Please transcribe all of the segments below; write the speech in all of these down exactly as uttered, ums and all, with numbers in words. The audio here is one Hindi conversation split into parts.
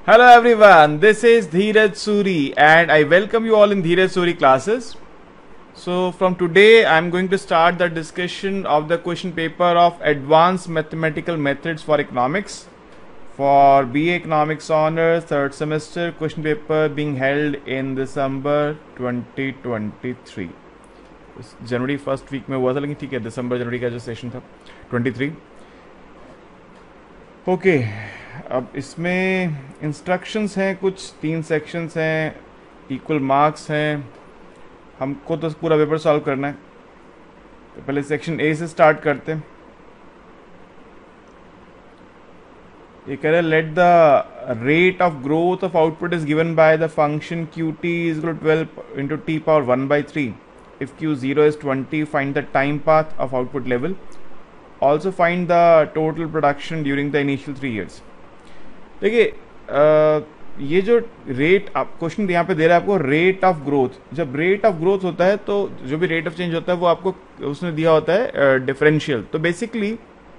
Hello everyone, this is Dheeraj Suri and I welcome you all in Dheeraj Suri classes. So from today I am going to start the discussion of the question paper of Advanced Mathematical Methods for Economics for B A Economics Honors third semester, question paper being held in December twenty twenty-three. जनवरी फर्स्ट वीक में हुआ था, लेकिन ठीक है, दिसंबर जनवरी का जो सेशन था तेईस. ओके, अब इसमें इंस्ट्रक्शंस हैं, कुछ तीन सेक्शंस हैं, इक्वल मार्क्स हैं. हमको तो पूरा पेपर सॉल्व करना है. तो पहले सेक्शन ए से स्टार्ट करते हैं. ये कह रहे हैं let the rate of growth of output is given by the function Q T is equal to twelve into T power one by three. If Q zero is twenty, find the time path of output level. Also find the total production during the initial three years. देखिए, ये जो रेट आप क्वेश्चन यहाँ पे दे रहा है आपको, रेट ऑफ ग्रोथ. जब रेट ऑफ ग्रोथ होता है तो जो भी रेट ऑफ चेंज होता है वो आपको उसने दिया होता है डिफरेंशियल. तो बेसिकली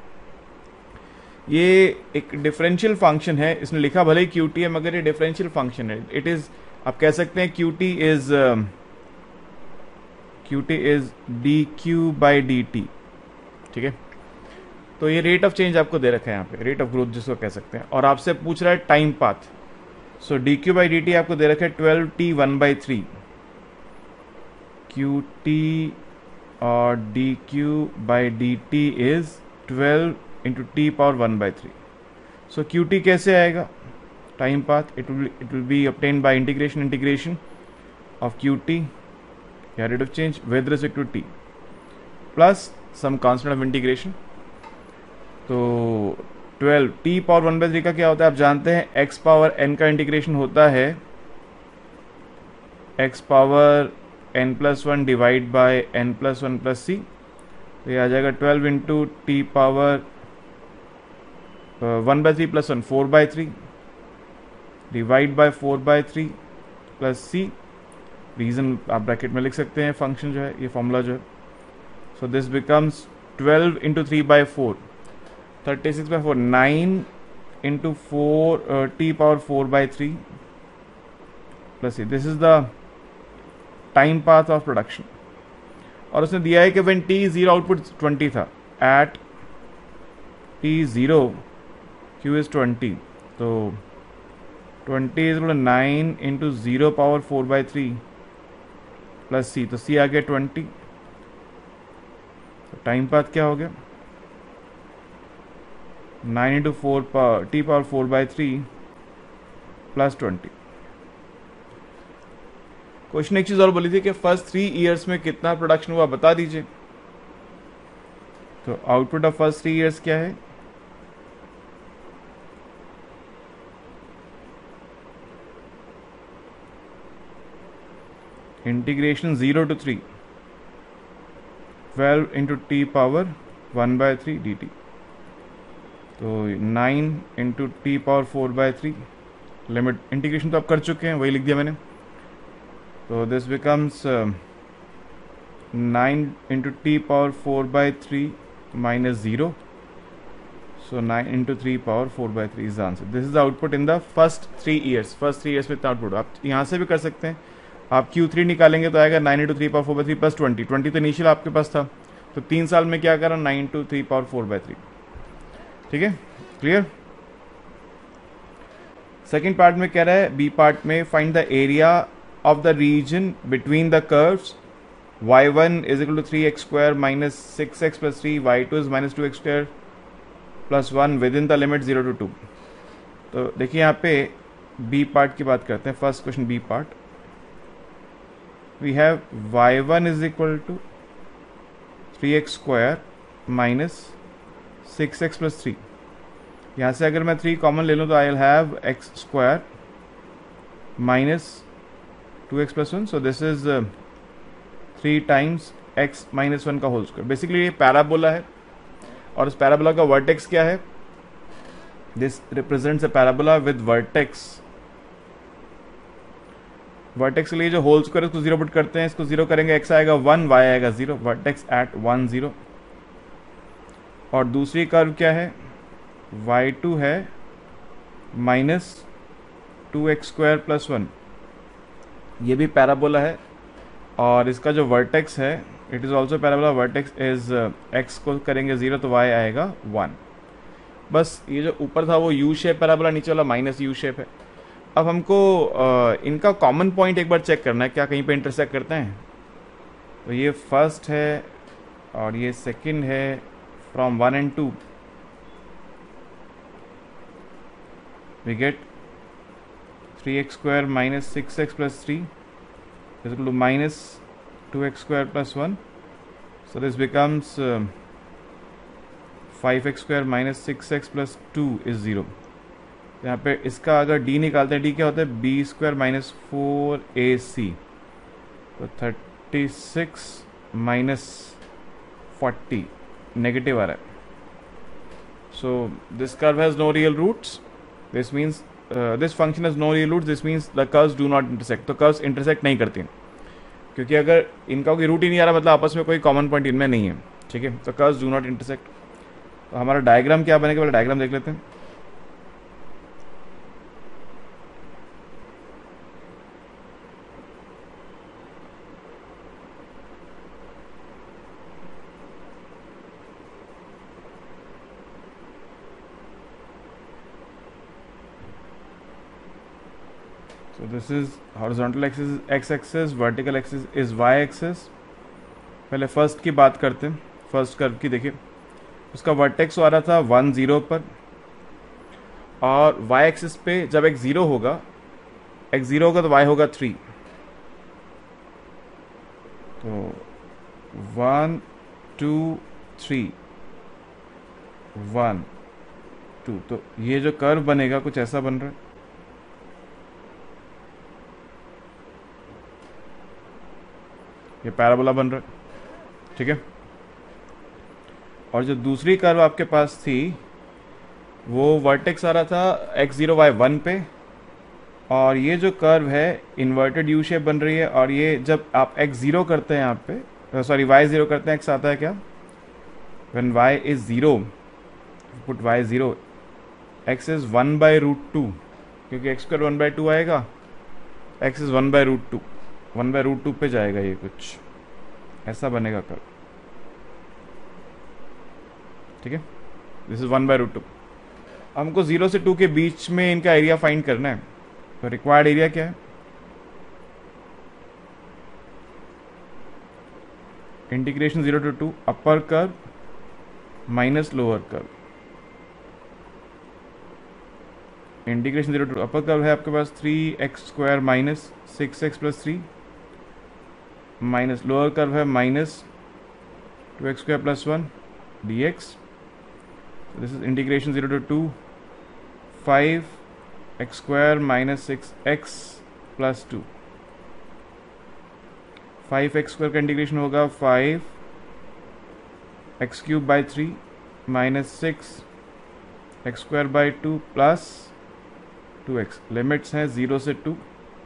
ये एक डिफरेंशियल फंक्शन है. इसने लिखा भले ही क्यू टी है, मगर ये डिफरेंशियल फंक्शन है. इट इज, आप कह सकते हैं Q T is Qt is dq by dt. ठीक है, तो ये रेट ऑफ चेंज आपको दे रखा है यहाँ पे, रेट ऑफ ग्रोथ जिसको कह सकते हैं, और आपसे पूछ रहा है time path. So dq by dt आपको दे रखा है twelve T one by three. Qt और dq by dt is twelve into T power one by three. So Qt कैसे आएगा time path? It will it will be obtained by integration integration of Qt या rate of change with respect to T plus some constant of integration. तो twelve T power one by three का क्या होता है आप जानते हैं, एक्स पावर एन का इंटीग्रेशन होता है x power n plus one divide by n plus one plus c. तो ये आ जाएगा twelve into T power one by three plus one four by three divide by four by three plus c. Region आप ब्रैकेट में लिख सकते हैं, फंक्शन जो है, ये फॉर्मूला जो है. So this becomes twelve into three by four, thirty six by four, nine into four T power four by three plus. This is the time path of production. और उसने दिया है कि when T zero output twenty था, at T zero Q is twenty. तो twenty is nine into zero power four by three plus c. तो सी आ गया ट्वेंटी. तो टाइम पाथ क्या हो गया, nine into four power T power four by three plus twenty. Question एक चीज और बोली थी कि फर्स्ट थ्री इयर्स में कितना प्रोडक्शन हुआ बता दीजिए. तो output of first three years क्या है, integration zero to three, twelve into T power one by three d T. तो nine into T power four by three, limit integration तो आप कर चुके हैं, वही लिख दिया मैंने. तो this becomes nine into T power four by three minus zero. So nine into three power four by three is answer. This is the output in the first three years. First three years में इतना आउटपुट आप यहाँ से भी कर सकते हैं. आप क्यू थ्री निकालेंगे तो आएगा nine into three power four by three plus twenty. Twenty तो इनिशियल आपके पास था, तो तीन साल में क्या करा, nine to three power four by three. ठीक है, क्लियर. सेकेंड पार्ट में कह रहा है, बी पार्ट में, find the area of the region between the curves. Y one is equal to three x square minus six x plus three, y two is minus two x square plus one within the limit zero to two. तो देखिए यहाँ पे बी पार्ट की बात करते हैं. First question b part, we have y one is equal to three x square minus six x plus three. यहाँ से अगर मैं थ्री कॉमन ले लूँ तो I will have x square minus two x plus one. So this is three times x minus one का होल स्क्वायर. बेसिकली ये पैराबोला है, और इस पैराबोला का वर्टेक्स क्या है, this represents a parabola with vertex. Vertex के लिए जो होल स्क्वायर इसको जीरो पुट करते हैं, इसको जीरो करेंगे, एक्स आएगा वन, वाई आएगा zero, vertex at one zero. और दूसरी कर्व क्या है, वाई टू है minus two x square plus one, ये भी पैराबोला है और इसका जो वर्टेक्स है it is also parabola, vertex is x को करेंगे ज़ीरो तो वाई आएगा वन। बस ये जो ऊपर था वो यू शेप पैराबोला, नीचे वाला माइनस यू शेप है। अब हमको uh, इनका कॉमन पॉइंट एक बार चेक करना है, क्या कहीं पे इंटरसेक्ट करते हैं। तो ये फर्स्ट है और ये सेकंड है, from one and two we get three x square minus six x plus three is equal to minus two x square plus one. So this becomes uh, five x square minus six x plus two is zero. यहाँ पे इसका अगर d निकालते हैं, d क्या होता है, b square minus four a c, तो thirty six minus forty negative आ रहा है। So this curve has no real roots. This means Uh, this function has no real roots. This means the curves do not intersect. तो curves intersect नहीं करती क्योंकि अगर इनका कोई रूट ही नहीं आ रहा मतलब आपस में कोई कॉमन पॉइंट इनमें नहीं है, ठीक है। तो कर्व्स डू नॉट इंटरसेक्ट। तो हमारा डायग्राम क्या बनेगा, पहले डायग्राम देख लेते हैं। So this is horizontal axis is x axis, vertical axis is y axis। पहले फर्स्ट की बात करते हैं, फर्स्ट कर्व की। देखिए उसका वर्टेक्स आ रहा था वन जीरो पर और y एक्सिस पे जब x जीरो होगा, x जीरो होगा तो y होगा थ्री। तो one two three one two, तो ये जो कर्व बनेगा कुछ ऐसा बन रहा है। ये पैराबोला बन रहा है, ठीक है। और जो दूसरी कर्व आपके पास थी वो वर्टेक्स आ रहा था एक्स जीरो वाई वन पे और ये जो कर्व है इन्वर्टेड यू शेप बन रही है। और ये जब आप एक्स जीरो करते हैं यहाँ पे, सॉरी वाई जीरो करते हैं, एक्स आता है क्या, when y is zero put y zero, x is one by root two, क्योंकि x square one by two आएगा, x is one by root two, one by root two पे जाएगा। ये कुछ ऐसा बनेगा कर्व, ठीक है। This is one by root two. हमको जीरो से टू के बीच में इनका एरिया फाइंड करना है। तो रिक्वायर्ड एरिया क्या है, integration zero to two upper curve minus lower curve. Integration zero to upper curve है आपके पास three x square minus six x plus three, minus lower curve है minus two x square plus one d x. This is integration zero to two five x square minus six x plus two. Five x square का इंटीग्रेशन होगा five x cube by three minus six x square by two plus two x. Limits हैं जीरो से two,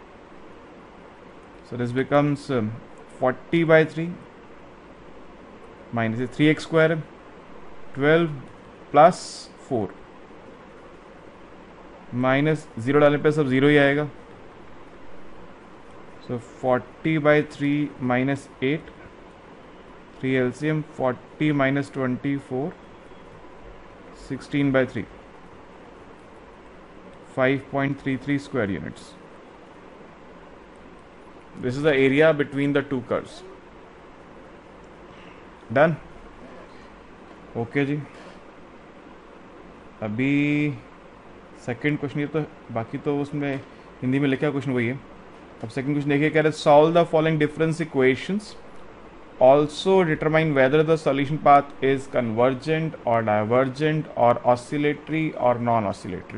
so this becomes um, forty by three minus three x square, twelve plus four, minus zero डालने पे सब जीरो ही आएगा। so forty by three minus eight, three LCM, forty minus twenty four, sixteen by three, five point three three square units. This is the area between the two curves. Done? Okay जी। अभी सेकंड क्वेश्चन, ये तो बाकी तो उसमें हिंदी में लिखा क्वेश्चन वही है। अब सेकंड क्वेश्चन देखिए, कह रहे solve the following difference equations, also determine whether the solution path is convergent और डाइवर्जेंट और ऑसिलेटरी और नॉन ऑसिलेटरी।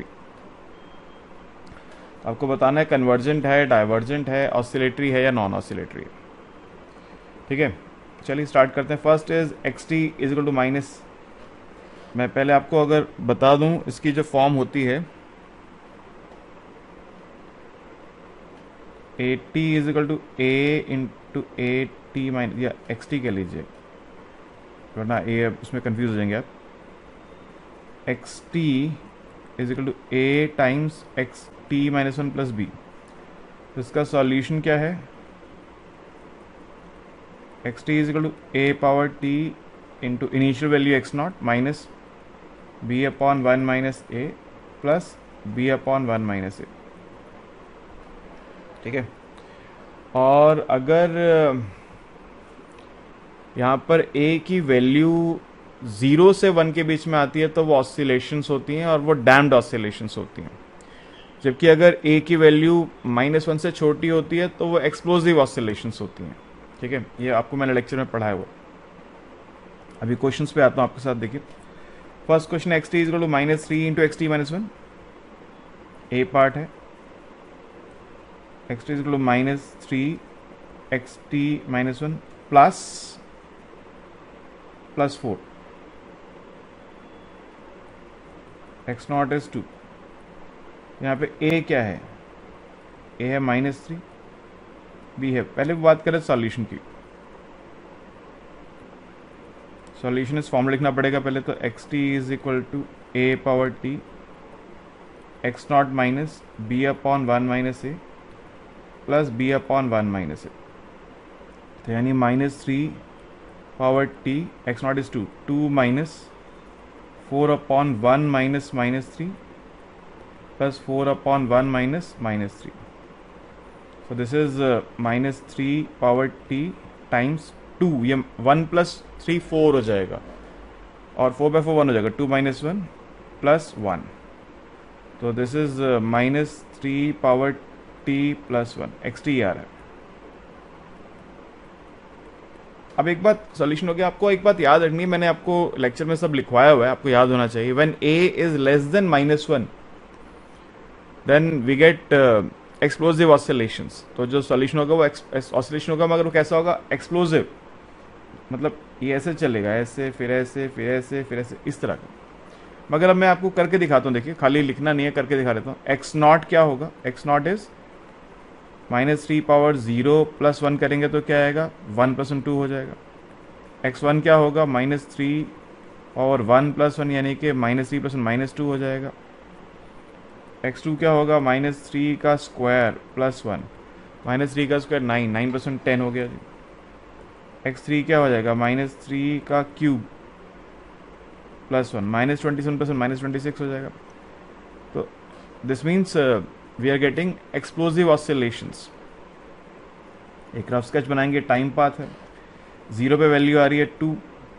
आपको बताना है कन्वर्जेंट है, डाइवर्जेंट है, ऑसिलेटरी है या नॉन ऑसिलेटरी है, ठीक है। चलिए स्टार्ट करते हैं। First is x T is equal to minus, मैं पहले आपको अगर बता दूं इसकी जो फॉर्म होती है, a t is equal to a into a t minus, या एक्स टी कह लीजिए वरना ए उसमें कंफ्यूज हो जाएंगे आप। X T is equal to a times x T minus one plus b. तो इसका सॉल्यूशन क्या है, x T is equal to A power T into initial value x not minus B upon one minus A plus B upon one minus a. ठीक है, और अगर यहाँ पर a की वैल्यू ज़ीरो से वन के बीच में आती है तो वो ऑसिलेशंस होती हैं और वो डैम्ड ऑसिलेशंस होती हैं, जबकि अगर a की वैल्यू माइनस वन से छोटी होती है तो वो एक्सप्लोजिव ऑसिलेशंस होती हैं। ठीक है, ये आपको मैंने लेक्चर में पढ़ा है वो। अभी क्वेश्चंस पे आता हूँ आपके साथ, देखिए। First question, x T is equal to minus three into x T minus one, a part है। X T is equal to minus three x T minus one plus plus four, x not is two. यहाँ पे ए क्या है, ए है माइनस थ्री, बी है, पहले बात करें सॉल्यूशन की। सॉल्यूशन इस फॉर्म लिखना पड़ेगा पहले तो, x T is equal to A power t x not minus B upon one minus A plus B upon one minus ए। तो यानी minus three power t x not is two, two minus four upon one minus minus three plus four upon one minus minus three. So this is minus three power t times two, ये वन प्लस थ्री फोर हो जाएगा और फोर बाय फोर वन हो जाएगा, two minus one plus one. तो this is minus three power T plus one, X T आ रहा है। अब एक बात सॉल्यूशन हो गया, आपको एक बात याद रखनी है, मैंने आपको लेक्चर में सब लिखवाया हुआ है, आपको याद होना चाहिए। When a is less than minus one then we get explosive oscillations. तो जो सॉल्यूशन होगा वो ऑसिलेशन होगा, मगर वो कैसा होगा, एक्सप्लोजिव, मतलब ये ऐसे चलेगा, ऐसे फिर ऐसे फिर ऐसे फिर ऐसे, इस तरह का। मगर अब मैं आपको करके दिखाता हूँ, देखिए, खाली लिखना नहीं है, करके दिखा देता हूँ। एक्स नॉट क्या होगा, X not is minus three power zero plus one करेंगे तो क्या आएगा, वन प्लस वन टू हो जाएगा। एक्स वन क्या होगा, minus three power one plus one यानी कि minus three plus one minus two हो जाएगा। एक्स टू क्या होगा, माइनस थ्री का square plus one, minus three का square nine, nine plus one ten हो गया जी। एक्स थ्री क्या हो जाएगा, माइनस थ्री का cube plus one, minus twenty seven plus one minus twenty six हो जाएगा। तो this means we are getting explosive oscillations. एक रफ स्केच बनाएंगे, टाइम पाथ है, जीरो पे वैल्यू आ रही है टू,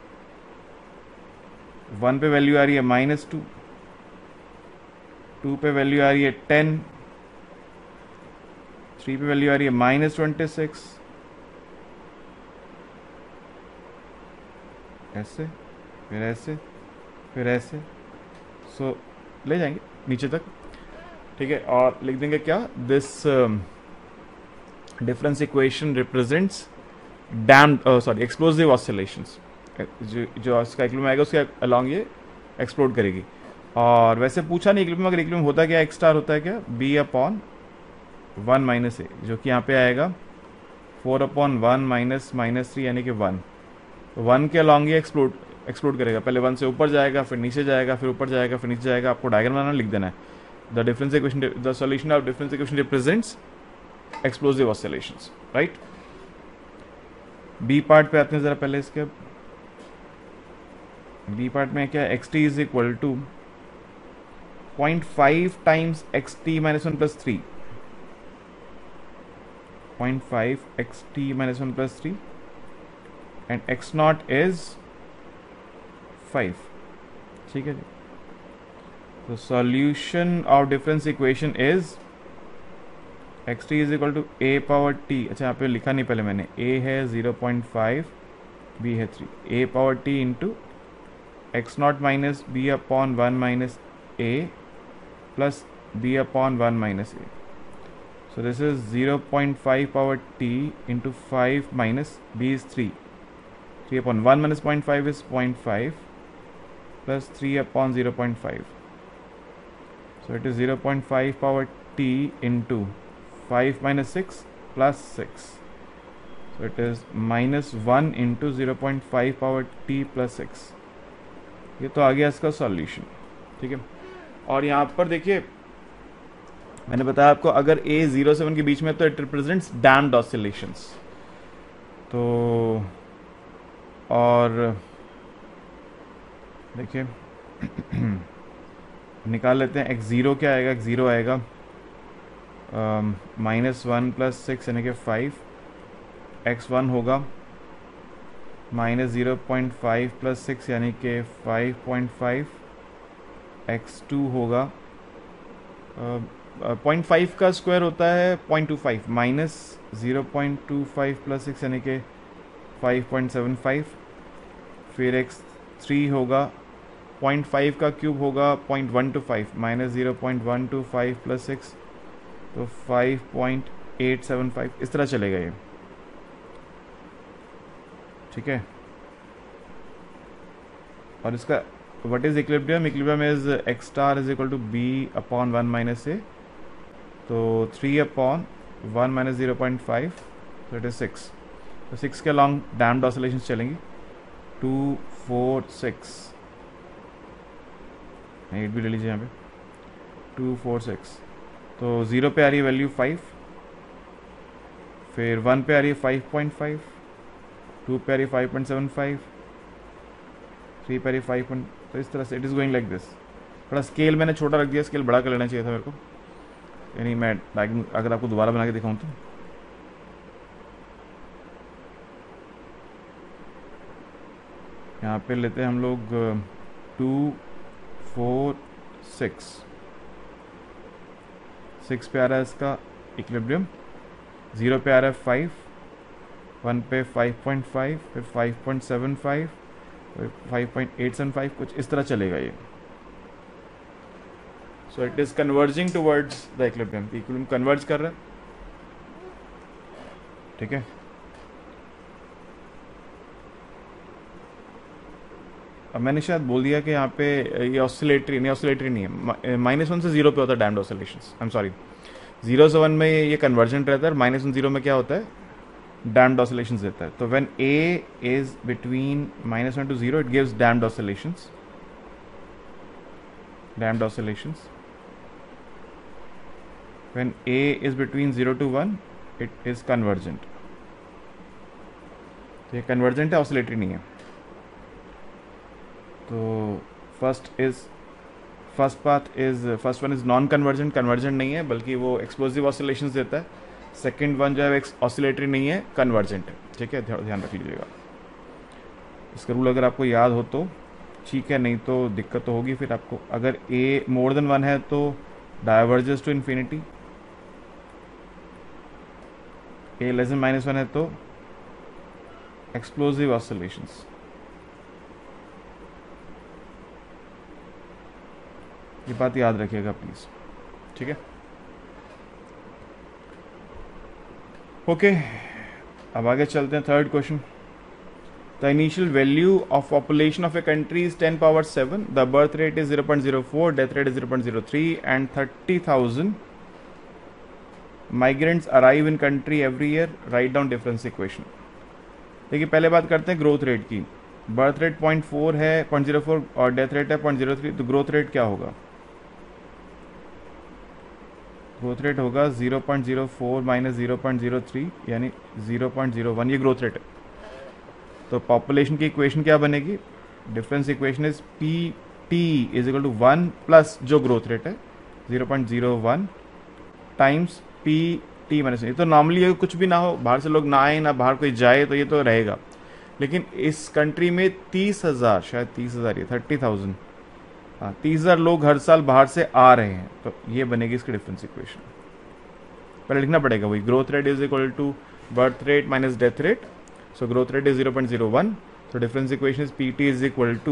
वन पे वैल्यू आ रही है माइनस टू, टू पे वैल्यू आ रही है टेन, थ्री पे वैल्यू आ रही है माइनस ट्वेंटी सिक्स, ऐसे फिर ऐसे फिर ऐसे, सो so, ले जाएंगे नीचे तक। ठीक है, और लिख देंगे क्या, this difference equation represents damped sorry explosive oscillations. जो जो इसका इक्विलिब्रियम आएगा उसके अलॉन्ग ये एक्सप्लोड करेगी। और वैसे पूछा नहीं इक्विलिब्रियम, अगर इक्विलिब्रियम होता क्या, एक्स स्टार होता है क्या, B upon one minus A, जो कि यहाँ पे आएगा four upon one minus minus three यानी कि वन। वन के अलॉन्ग ये एक्सप्लोड एक्सप्लोड करेगा, पहले वन से ऊपर जाएगा, फिर नीचे जाएगा, फिर ऊपर जाएगा, फिर नीचे जाएगा। आपको डायग्राम बनाना, लिख देना है, the difference equation, the solution of difference equation represents explosive oscillations, right. B part पे आते हैं जरा पहले इसके। बी पार्ट में क्या है, x T is equal to point five times x T minus one plus three, point five X T minus one plus three, and X not is five. ठीक है जी, तो solution of difference equation is x T is equal to A power T, अच्छा यहाँ पे लिखा नहीं पहले मैंने, ए है जीरो पॉइंट फाइव, बी है three, A power T into X not minus B upon one minus A plus B upon one minus A. So this is zero point five power T into five minus B is three, three upon one minus point five is point five plus three upon zero point five. So it is zero point five power t into five minus six plus six. So it is minus one into zero point five power t plus six. ये तो आ गया इसका सॉल्यूशन। ठीक है, और यहाँ पर देखिए मैंने बताया आपको अगर ए जीरो सेवन के बीच में तो इट रिप्रेजेंट्स डैम्ड ऑसिलेशंस। तो और देखिए निकाल लेते हैं, एक्स ज़ीरो क्या आएगा, एक्स ज़ीरो आएगा माइनस वन प्लस सिक्स यानी कि फाइव, एक्स वन होगा minus zero point five plus six यानी कि five point five, X two होगा पॉइंट uh, फाइव का स्क्वायर होता है point two five, minus zero point two five plus six यानी कि फाइव पॉइंट सेवन फाइव, फिर एक्स थ्री होगा पॉइंट फाइव का क्यूब होगा point one two five, minus zero point one two five plus six तो five point eight seven five, इस तरह चलेगा ये, ठीक है। और इसका what is equilibrium, equilibrium is X star is equal to B upon one minus ए, तो three upon one minus zero point five तो इट इज सिक्स, तो सिक्स के लॉन्ग डैम्ड ऑसिलेशंस चलेंगी, टू फोर सिक्स, एट भी ले लीजिए यहाँ पे, टू फोर सिक्स, तो ज़ीरो पे आ रही है वैल्यू फाइव, फिर वन पे आ रही है फाइव पॉइंट फाइव, टू पे आ रही है five point seven five, three पे आ रही है फाइव पॉइंट, तो इस तरह से it is going like this. थोड़ा स्केल मैंने छोटा रख दिया, स्केल बड़ा कर लेना चाहिए था मेरे को, यानी मैं अगर आपको दोबारा बना के दिखाऊँ तो यहाँ पे लेते हैं हम लोग टू फोर सिक्स, सिक्स पे आ रहा है इसका इक्विलिब्रियम, ज़ीरो पे आ रहा है फाइव, वन पे फाइव पॉइंट फाइव, फिर फाइव पॉइंट सेवन फाइव, फिर five point eight seven five, कुछ इस तरह चलेगा ये। So it is converging towards the equilibrium, equilibrium converge कर रहा है, ठीक है। अब मैंने शायद बोल दिया कि यहाँ पे ये ऑसिलेटरी नहीं, ऑसिलेटरी नहीं है, माइनस वन से जीरो पे होता है damped oscillations, I am sorry, zero से वन में ये कन्वर्जेंट रहता है, माइनस वन जीरो में क्या होता है, डैम्ड ऑसिलेशंस देता है। तो when A is between minus one to zero it gives damped oscillations, damped oscillations, when A is between zero to one it is convergent, तो ये कन्वर्जेंट है, ऑसिलेटरी नहीं है। तो first is first path is first one is non convergent, convergent नहीं है बल्कि वो एक्सप्लोसिव ऑसिलेशंस देता है। सेकंड वन जो है ऑसिलेटरी नहीं है, कन्वर्जेंट है, ठीक है, ध्यान रख लीजिएगा। इसका रूल अगर आपको याद हो तो ठीक है, नहीं तो दिक्कत तो होगी फिर आपको। अगर ए मोर देन वन है तो diverges to infinity, A less than minus one है तो एक्सप्लोसिव ऑसिलेशंस। ये बात याद रखिएगा प्लीज, ठीक है। ओके okay, अब आगे चलते हैं। Third question, the initial value of population of a country is ten power seven, the birth rate is zero point zero four, death rate is zero point zero three and thirty thousand migrants arrive in country every year, right down difference equation. देखिए पहले बात करते हैं ग्रोथ रेट की। बर्थ रेट पॉइंट फोर है, पॉइंट ज़ीरो फोर और डेथ रेट है पॉइंट ज़ीरो थ्री, तो ग्रोथ रेट क्या होगा? ग्रोथ रेट होगा zero point zero four minus zero point zero three यानी ज़ीरो पॉइंट ज़ीरो वन, ये ग्रोथ रेट है। तो पॉपुलेशन की इक्वेशन क्या बनेगी? Difference equation is P T is equal to one plus जो ग्रोथ रेट है zero point zero one times P T minus. तो नॉर्मली अगर कुछ भी ना हो, बाहर से लोग ना आए ना बाहर कोई जाए तो ये तो रहेगा, लेकिन इस कंट्री में तीस हजार शायद तीस हजार ये थर्टी थाउजेंड हाँ तीस हजार लोग हर साल बाहर से आ रहे हैं, तो ये बनेगी इसकी डिफरेंस इक्वेशन। पहले लिखना पड़ेगा वही, growth rate is equal to birth rate minus death rate, so growth rate is zero point zero one, so difference equation is pt is equal to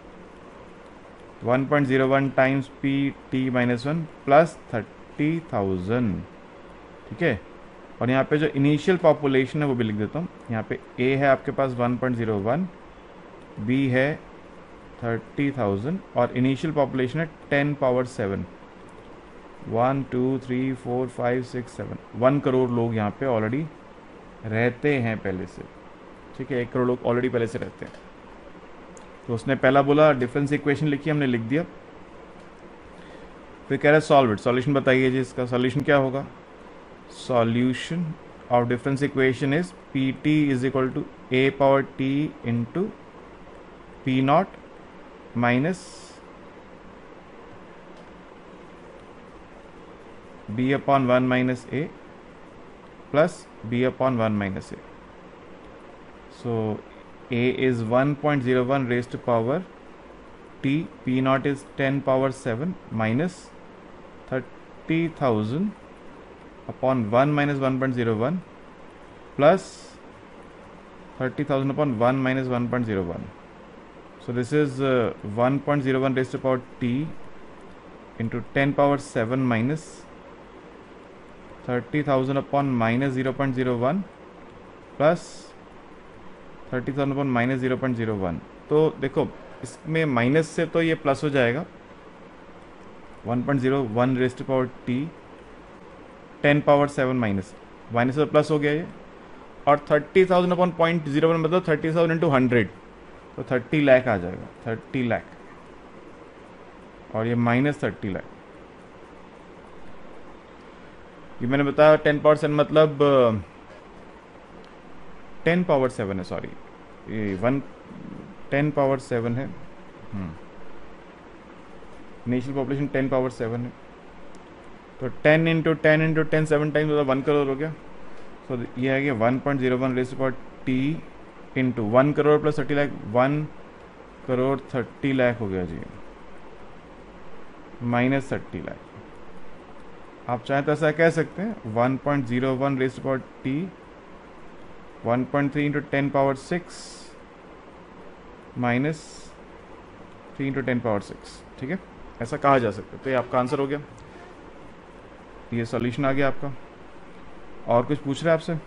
one point zero one times pt minus one plus thirty thousand, ठीक है। और यहाँ पे जो इनिशियल पॉपुलेशन है वो भी लिख देता हूँ। यहाँ पे a है आपके पास one point zero one, b है थर्टी थाउजेंड और इनिशियल पॉपुलेशन है ten power seven, one two three four five six seven, one crore लोग यहाँ पे ऑलरेडी रहते हैं पहले से, ठीक है। एक करोड़ लोग ऑलरेडी पहले से रहते हैं। तो उसने पहला बोला डिफरेंस इक्वेशन लिखी, हमने लिख दिया। फिर कह रहा है सॉल्व इट, सॉल्यूशन बताइए जी, इसका सॉल्यूशन क्या होगा? Solution of difference equation is P T is equal to A power T into P naught minus B upon one minus A plus B upon one minus A. So A is one point zero one raised to power T, P naught is ten power seven minus thirty thousand upon one minus one point zero one plus thirty thousand upon one minus one point zero one. So this is uh, one point zero one raised to power T into ten power seven minus thirty thousand upon minus zero point zero one plus thirty thousand upon minus zero point zero one. तो देखो इसमें माइनस से तो ये प्लस हो जाएगा, one point zero one raised power T ten power seven minus minus से प्लस हो गया ये, और thirty thousand upon point zero one मतलब थर्टी थाउजेंड इंटू हंड्रेड, तो थर्टी लाख आ जाएगा, थर्टी लाख और ये माइनस थर्टी लाख. ये मैंने बताया टेन पावर सेवन मतलब टेन पावर सेवन है, सॉरी ये वन टेन पावर सेवन है, national population ten power seven है, तो ten into ten into ten seven times मतलब वन करोड़ हो गया. सो so, ये आ गया one point zero one raised power T into one crore plus thirty lakh, one crore thirty lakh हो गया जी, माइनस थर्टी लाख. आप चाहें तो ऐसा कह सकते हैं one point zero one raised power T one point three into ten power six minus three into ten power six. ठीक है, ऐसा कहा जा सकता है. तो ये आपका आंसर हो गया, ये सॉल्यूशन आ गया आपका. और कुछ पूछ रहे हैं आपसे?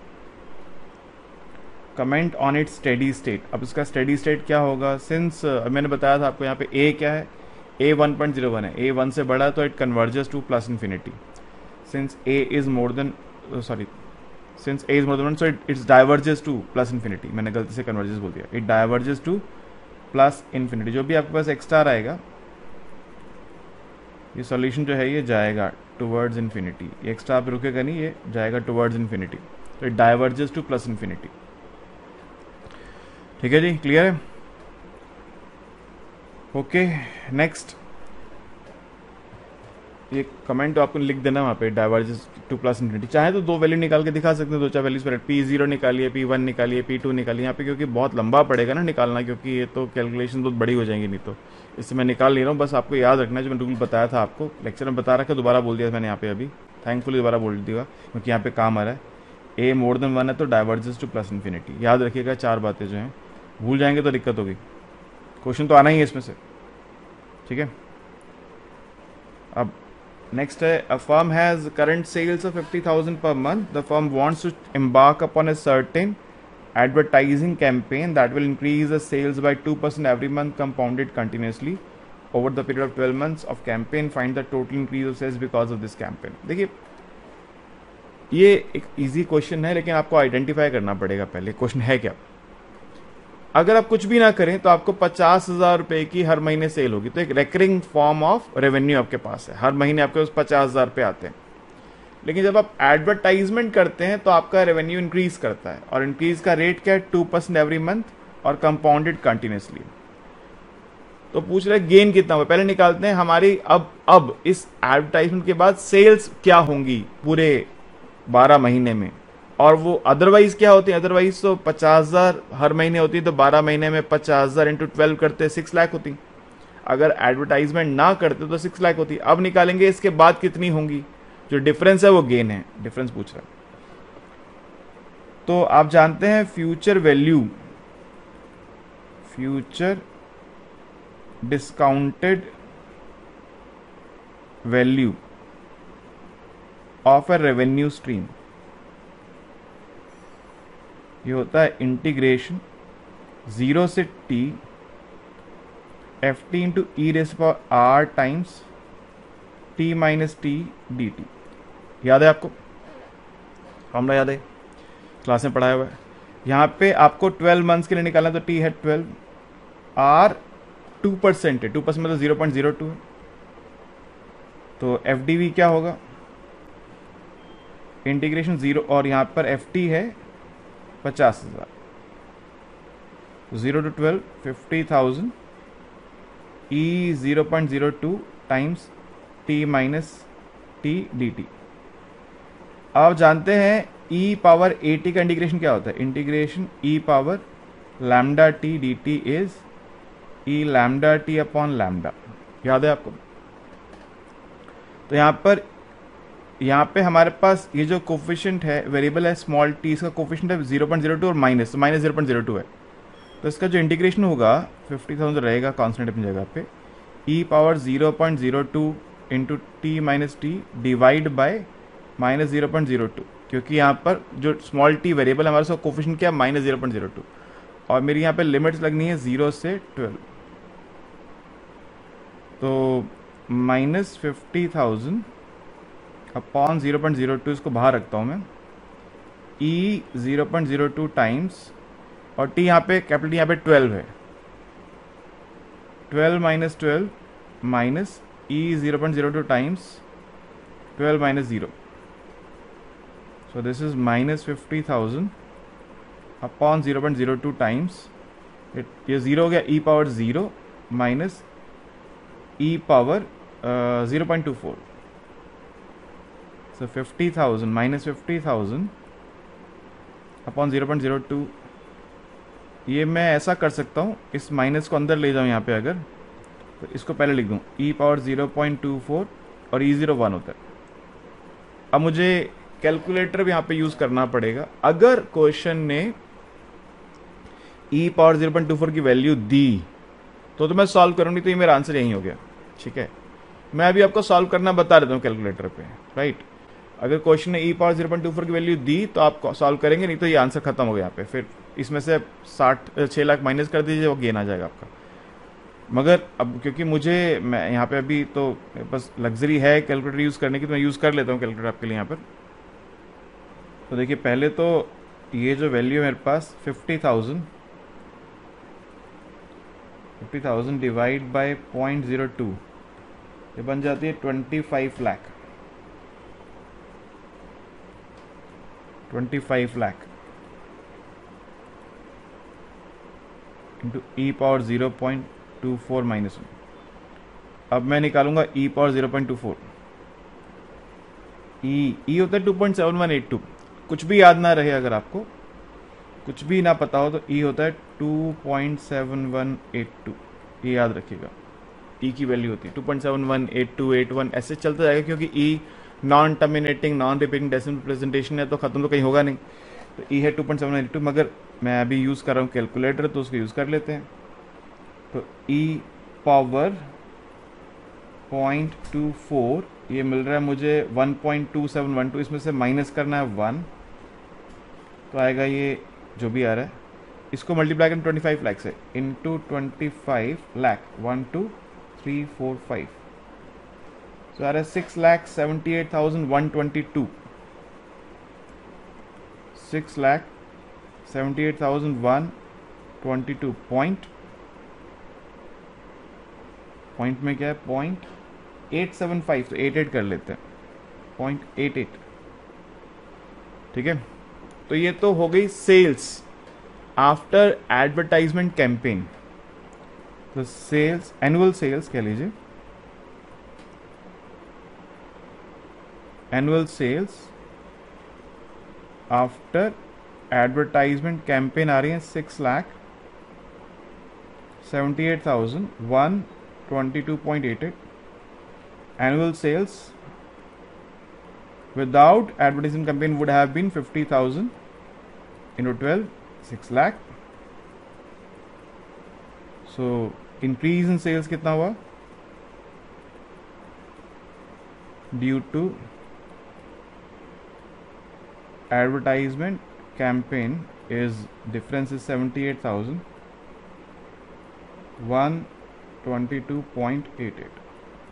Comment on it steady state. अब इसका स्टेडी स्टेट क्या होगा? सिंस uh, मैंने बताया था आपको यहाँ पे ए क्या है, A one point zero one है, ए वन से बड़ा है तो it converges to plus infinity. Since A is more than sorry since a is more than one, so it it diverges to plus infinity. मैंने गलती से converges बोल दिया, it diverges to plus infinity. जो भी आपके पास x स्टार आएगा, ये सॉल्यूशन जो है ये जाएगा towards infinity. ये x स्टार पे रुकेगा नहीं, ये जाएगा towards infinity. तो it diverges to plus infinity. ठीक है जी, क्लियर है? ओके, नेक्स्ट ये कमेंट तो आपको लिख देना वहाँ पे, डाइवर्जेस टू प्लस इन्फिनिटी. चाहे तो दो वैल्यू निकाल के दिखा सकते हैं, दो चार वैल्यूज पर, पी जीरो निकालिए, पी वन निकालिए, पी टू निकालिए यहाँ पे, क्योंकि बहुत लंबा पड़ेगा ना निकालना, क्योंकि ये तो कैलकुलेशन बहुत बड़ी हो जाएंगी, नहीं तो इससे मैं निकाल नहीं रहा हूँ. बस आपको याद रखना है जो मैंने रूल बताया था आपको लेक्चर में बता रखा, दोबारा बोल दिया मैंने यहाँ पे अभी, थैंकफुली दोबारा बोल दिया क्योंकि यहाँ पे काम आ रहा है. ए मोर देन वन है तो डाइवर्जेस टू प्लस इन्फिनिटी. याद रखिएगा चार बातें जो हैं, भूल जाएंगे तो दिक्कत होगी. क्वेश्चन तो आना ही है इसमें से. ठीक है, अब नेक्स्ट है, a firm has current sales of fifty thousand per month. The firm wants to embark upon a certain advertising campaign that will increase the sales by two percent every month compounded continuously over the period of twelve months of campaign. Find the total increase of sales because of this campaign. देखिए ये एक इजी क्वेश्चन है, लेकिन आपको आइडेंटिफाई करना पड़ेगा पहले क्वेश्चन है क्या. अगर आप कुछ भी ना करें तो आपको पचास हजार रुपए की हर महीने सेल होगी, तो एक रेकरिंग फॉर्म ऑफ रेवेन्यू आपके पास है, हर महीने आपके पास पचास हजार रुपये आते हैं. लेकिन जब आप एडवर्टाइजमेंट करते हैं तो आपका रेवेन्यू इंक्रीज करता है, और इंक्रीज का रेट क्या है, टू परसेंट एवरी मंथ और कंपाउंडेड कंटिन्यूसली. तो पूछ रहे गेन कितना हुआ, पहले निकालते हैं हमारी अब अब इस एडवर्टाइजमेंट के बाद सेल्स क्या होंगी पूरे बारह महीने में, और वो अदरवाइज क्या होती है. अदरवाइज तो पचास हजार हर महीने होती है, तो बारह महीने में पचास हजार इंटू ट्वेल्व करते सिक्स लाख होती. अगर एडवर्टाइजमेंट ना करते तो सिक्स लाख होती. अब निकालेंगे इसके बाद कितनी होंगी, जो डिफरेंस है वो गेन है, डिफरेंस पूछ रहा है. तो आप जानते हैं future value, future discounted value of a revenue stream, ये होता है इंटीग्रेशन जीरो से T F T into E raised power R times T minus T D T. याद है आपको फॉर्मूला, याद है, क्लास में पढ़ाया हुआ है. यहाँ पे आपको ट्वेल्व मंथ्स के लिए निकालना है, तो टी है ट्वेल्व, आर टू परसेंट है, टू परसेंट मतलब जीरो पॉइंट जीरो टू है, तो एफ डी वी क्या होगा, इंटीग्रेशन ज़ीरो, और यहाँ पर एफ टी है पचास हज़ार, zero two twelve fifty thousand, e zero point zero two times T minus T D t. आप जानते हैं ई पावर ए टी का इंटीग्रेशन क्या होता है, integration e power lambda t D t is e lambda t upon lambda, याद है आपको। तो यहाँ पर यहाँ पे हमारे पास ये जो कोफिशिएंट है वेरिएबल है स्मॉल टी, इसका कोफिशिएंट है ज़ीरो पॉइंट ज़ीरो टू और माइनस, तो minus zero point zero two है। तो इसका जो इंटीग्रेशन होगा फिफ्टी थाउजेंड रहेगा कांस्टेंट अपनी जगह पे, e power zero point zero two into t minus t divide by minus zero point zero two, क्योंकि यहाँ पर जो स्मॉल टी वेरिएबल हमारे साथ कोफिशिएंट क्या minus zero point zero two, और मेरी यहाँ पे लिमिट्स लगनी है ज़ीरो से ट्वेल्व। तो minus fifty thousand upon zero point zero two, इसको बाहर रखता हूँ मैं, e zero point zero two times, और टी यहाँ पे कैपिटल यहाँ पे ट्वेल्व है, twelve minus twelve minus e zero point zero two times twelve minus zero, so this is minus fifty thousand upon zero point zero two times it, ये ज़ीरो हो गया e power zero minus e power zero point two four, so fifty thousand minus fifty thousand upon zero point zero two. ये मैं ऐसा कर सकता हूँ, इस माइनस को अंदर ले जाऊँ यहाँ पे अगर, तो इसको पहले लिख दूँ e power zero point two four और e ज़ीरो वन होता है। अब मुझे कैलकुलेटर भी यहाँ पे यूज करना पड़ेगा। अगर क्वेश्चन ने e power zero point two four की वैल्यू दी तो तो मैं सॉल्व करूंगी, तो ये मेरा आंसर यही हो गया। ठीक है, मैं अभी आपको सॉल्व करना बता देता हूँ कैलकुलेटर पे, राइट। अगर क्वेश्चन ने e power zero point two four की वैल्यू दी तो आप सॉल्व करेंगे, नहीं तो ये आंसर खत्म हो गया यहाँ पे। फिर इसमें से साठ छः लाख माइनस कर दीजिए, वो गेन आ जाएगा आपका। मगर अब क्योंकि मुझे मैं यहाँ पे अभी तो बस लग्जरी है कैलकुलेटर यूज करने की, तो मैं यूज कर लेता हूँ कैलकुलेटर आपके लिए यहाँ पर। तो देखिए पहले तो ये जो वैल्यू है मेरे पास fifty thousand fifty thousand divide by point zero two, ये बन जाती है twenty five lakh, twenty five lakh into e power zero point two four minus one. अब मैं निकालूंगा e power zero point two four, e e होता है two point seven one eight two. कुछ भी याद ना रहे, अगर आपको कुछ भी ना पता हो तो ई होता है two point seven one eight two, ये याद रखिएगा। ई की वैल्यू होती है two point seven one eight two eight one, ऐसे चलता जाएगा, क्योंकि e non terminating non repeating decimal representation है, तो खत्म तो कहीं होगा नहीं। तो ई है two point seven one eight two, मगर मैं अभी यूज़ कर रहा हूँ कैलकुलेटर, तो उसको यूज़ कर लेते हैं। तो e power point two four, ये मिल रहा है मुझे one point two seven one two, इसमें से माइनस करना है वन, तो आएगा ये जो भी आ रहा है, इसको मल्टीप्लाई करें ट्वेंटी फाइव लाख से, into twenty five lakh, one two three four five, तो आ रहा है six lakh seventy eight thousand one twenty two, six lakh seventy eight thousand one twenty two point, point में क्या है पॉइंट एट सेवन फाइव, तो एट एट कर लेते हैं, पॉइंट एट एट। ठीक है, तो ये तो हो गई सेल्स आफ्टर एडवर्टाइजमेंट कैंपेन। तो सेल्स, एनुअल सेल्स कह लीजिए, annual sales after advertisement campaign आ रही है six lakh seventy eight thousand one twenty two point eight eight. Annual sales without advertising campaign would have been fifty thousand into twelve, six lakh. So increase in sales कितना हुआ, due to advertisement campaign is difference is seventy-eight thousand one twenty-two point eight eight।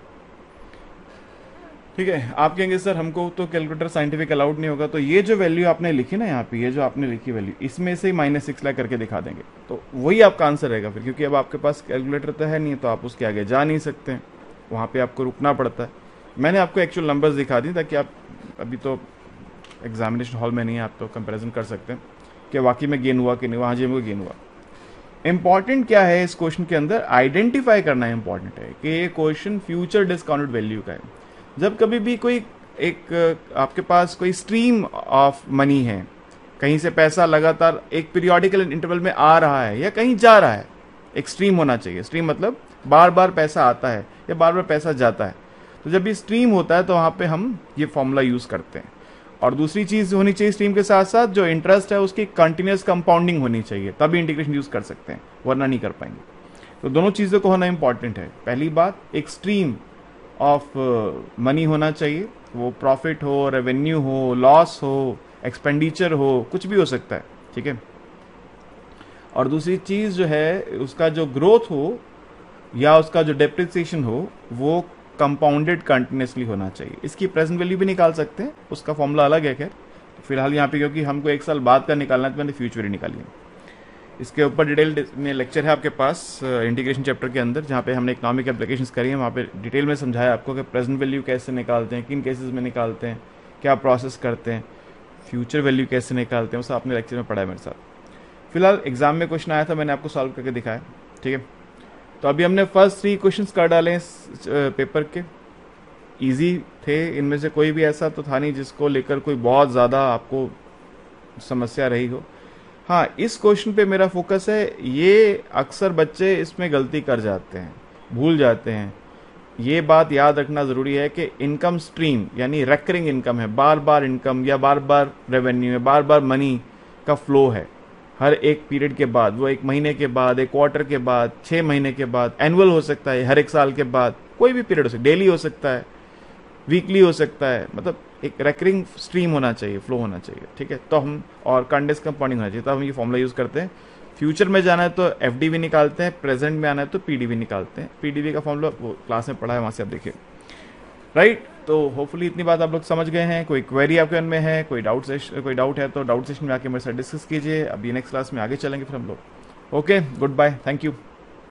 ठीक है, आप कहेंगे सर हमको तो कैलकुलेटर साइंटिफिक अलाउड नहीं होगा, तो ये जो वैल्यू आपने लिखी ना यहाँ पे, ये जो आपने लिखी वैल्यू, इसमें से ही माइनस सिक्स लाख करके दिखा देंगे, तो वही आपका आंसर रहेगा फिर, क्योंकि अब आपके पास कैलकुलेटर तो है नहीं, तो आप उसके आगे जा नहीं सकते हैं, वहाँ पे आपको रुकना पड़ता है। मैंने आपको एक्चुअल नंबर्स दिखा दी ताकि आप, अभी तो एग्जामिनेशन हॉल में नहीं है, आप तो कंपैरिजन कर सकते हैं कि वाकई में गेन हुआ कि नहीं हुआ। हाँ जी, मुझे गेन हुआ। इंपॉर्टेंट क्या है इस क्वेश्चन के अंदर, आइडेंटिफाई करना इंपॉर्टेंट है कि ये क्वेश्चन फ्यूचर डिस्काउंटेड वैल्यू का है। जब कभी भी कोई एक आपके पास कोई स्ट्रीम ऑफ मनी है, कहीं से पैसा लगातार एक पीरियोडिकल इंटरवल में आ रहा है या कहीं जा रहा है, एक स्ट्रीम होना चाहिए। स्ट्रीम मतलब बार बार पैसा आता है या बार बार पैसा जाता है। तो जब ये स्ट्रीम होता है तो वहाँ पे हम ये फॉर्मूला यूज़ करते हैं। और दूसरी चीज़ होनी चाहिए स्ट्रीम के साथ साथ, जो इंटरेस्ट है उसकी कंटिन्यूस कंपाउंडिंग होनी चाहिए, तभी इंटीग्रेशन यूज़ कर सकते हैं, वरना नहीं कर पाएंगे। तो दोनों चीज़ों को होना इंपॉर्टेंट है। पहली बात, एक स्ट्रीम ऑफ मनी होना चाहिए, वो प्रॉफिट हो, रेवेन्यू हो, लॉस हो, एक्सपेंडिचर हो, कुछ भी हो सकता है, ठीक है। और दूसरी चीज़ जो है, उसका जो ग्रोथ हो या उसका जो डेप्रिसिएशन हो वो कंपाउंडेड कंटिन्यूसली होना चाहिए। इसकी प्रेजेंट वैल्यू भी निकाल सकते हैं, उसका फॉर्मूला अलग है। खैर फिलहाल यहाँ पे क्योंकि हमको एक साल बाद का निकालना है तो मैंने फ्यूचर ही निकाली है। इसके ऊपर डिटेल में लेक्चर है आपके पास इंटीग्रेशन चैप्टर के अंदर, जहाँ पे हमने इकोनॉमिक एप्लीकेशंस करी है। वहाँ पे डिटेल में समझाया आपको कि प्रेजेंट वैल्यू कैसे निकालते हैं, किन केसेस में निकालते हैं, क्या प्रोसेस करते हैं, फ्यूचर वैल्यू कैसे निकालते हैं, वो सब आपने लेक्चर में पढ़ा है मेरे साथ। फिलहाल एग्जाम में क्वेश्चन आया था, मैंने आपको सॉल्व करके दिखाया, ठीक है। तो अभी हमने फर्स्ट थ्री क्वेश्चंस कर डाले इस पेपर के, इजी थे। इनमें से कोई भी ऐसा तो था नहीं जिसको लेकर कोई बहुत ज़्यादा आपको समस्या रही हो। हाँ, इस क्वेश्चन पे मेरा फोकस है, ये अक्सर बच्चे इसमें गलती कर जाते हैं, भूल जाते हैं। ये बात याद रखना ज़रूरी है कि इनकम स्ट्रीम यानी रेकरिंग इनकम है, बार बार इनकम या बार बार रेवेन्यू है, बार बार मनी का फ्लो है हर एक पीरियड के बाद, वो एक महीने के बाद, एक क्वार्टर के बाद, छः महीने के बाद, एनुअल हो सकता है, हर एक साल के बाद, कोई भी पीरियड हो सकता है, डेली हो सकता है, वीकली हो सकता है, मतलब एक रेकरिंग स्ट्रीम होना चाहिए, फ्लो होना चाहिए, ठीक है। तो हम और कंडेंस कंपाउंडिंग होना चाहिए, तो हम ये फॉर्मूला यूज़ करते हैं। फ्यूचर में जाना है तो एफडी भी निकालते हैं, प्रेजेंट में आना है तो पीडीवी निकालते हैं। पीडीवी का फॉर्मूला वो क्लास में पढ़ा है, वहाँ से आप देखिए, राइट। तो होपफुली इतनी बात आप लोग समझ गए हैं। कोई क्वेरी आपके मन में है, कोई डाउट सेशन कोई डाउट है तो डाउट सेशन में आके मेरे साथ डिस्कस कीजिए। अभी नेक्स्ट क्लास में आगे चलेंगे फिर हम लोग। Okay, goodbye, thank you.